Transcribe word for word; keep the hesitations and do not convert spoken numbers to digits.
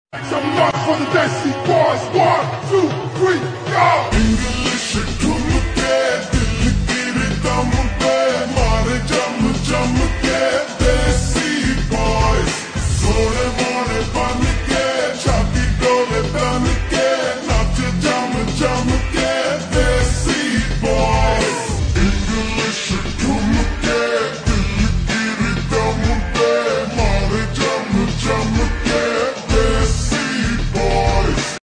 for the Desi boys. One, two, three, go!